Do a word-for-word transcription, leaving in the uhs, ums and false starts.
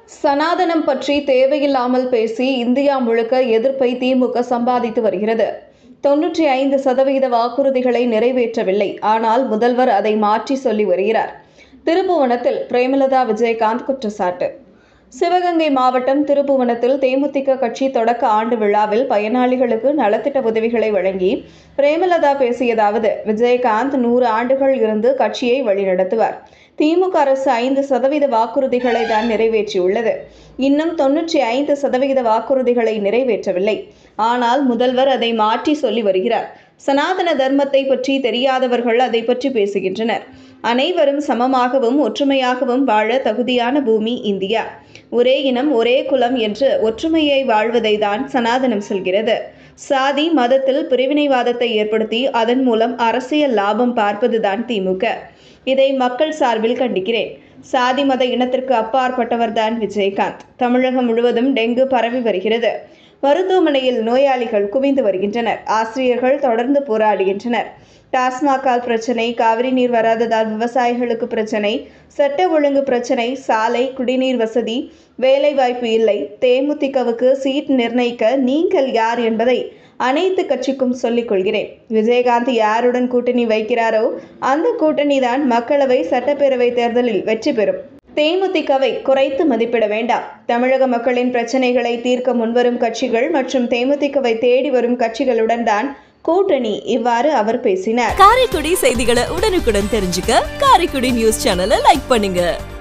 சனாதனம் பற்றி தேவையில்லாமல் பேசி இந்தியா முழுக்க எதிர்ப்பை திமுக சம்பாதித்து வருகிறது. தொன்னூற்றி ஐந்து சதவீத வாக்குறுதிகளை நிறைவேற்றவில்லை. ஆனால் முதல்வர் அதை மாற்றி சொல்லி வருகிறார். திருப்புவனத்தில் பிரேமலதா விஜயகாந்த் குற்றச்சாட்டு. சிவகங்கை மாவட்டம் திருப்புவனத்தில் தேமுதிக கட்சி தொடக்க ஆண்டு விழாவில் பயனாளிகளுக்கு நலத்திட்ட உதவிகளை வழங்கி பிரேமலதா பேசியதாவது: விஜயகாந்த் நூறு ஆண்டுகள் இருந்து கட்சியை வழிநடத்துவார். திமுக அரசு ஐந்து சதவீத வாக்குறுதிகளை தான் நிறைவேற்றியுள்ளது. இன்னும் தொன்னூற்றி ஐந்து சதவீத வாக்குறுதிகளை நிறைவேற்றவில்லை. ஆனால் முதல்வர் அதை மாற்றி சொல்லி வருகிறார். சனாதன தர்மத்தை பற்றி தெரியாதவர்கள் அதை பற்றி பேசுகின்றனர். அனைவரும் சமமாகவும் ஒற்றுமையாகவும் வாழ தகுதியான பூமி இந்தியா. ஒரே இனம் ஒரே குலம் என்று ஒற்றுமையை வாழ்வதை தான் சனாதனம் சொல்கிறது. சாதி மதத்தில் பிரிவினைவாதத்தை ஏற்படுத்தி அதன் மூலம் அரசியல் லாபம் பார்ப்பதுதான் திமுக. இதை மக்கள் சார்பில் கண்டிக்கிறேன். சாதி மத இனத்திற்கு அப்பாற்பட்டவர்தான் விஜயகாந்த். தமிழகம் முழுவதும் டெங்கு பரவி வருகிறது. மருத்துவமனையில் நோயாளிகள் குவிந்து வருகின்றனர். ஆசிரியர்கள் தொடர்ந்து போராடுகின்றனர். டாஸ்மாகால் பிரச்சனை, காவிரி நீர் வராததால் விவசாயிகளுக்கு பிரச்சனை, சட்ட ஒழுங்கு பிரச்சனை, சாலை, குடிநீர் வசதி, வேலைவாய்ப்பு இல்லை. தேமுதிகவுக்கு சீட் நிர்ணயிக்க நீங்கள் யார் என்பதை அனைத்து கட்சிக்கும் சொல்லிக் கொள்கிறேன். விஜயகாந்த் யாருடன் கூட்டணி வைக்கிறாரோ அந்த கூட்டணி தான் மக்களவை சட்டப்பேரவை தேர்தலில் வெற்றி பெறும். தேமுதிகவை குறைத்து மதிப்பிட வேண்டாம். தமிழக மக்களின் பிரச்சனைகளை தீர்க்க முன்வரும் கட்சிகள் மற்றும் தேமுதிகவை தேடி வரும் கட்சிகளுடன் தான் கூட்டணி. இவ்வாறு அவர் பேசினார். காரைக்குடி செய்திகளை உடனுக்குடன் தெரிஞ்சுக்க காரைக்குடி நியூஸ் சேனலை லைக் பண்ணுங்க.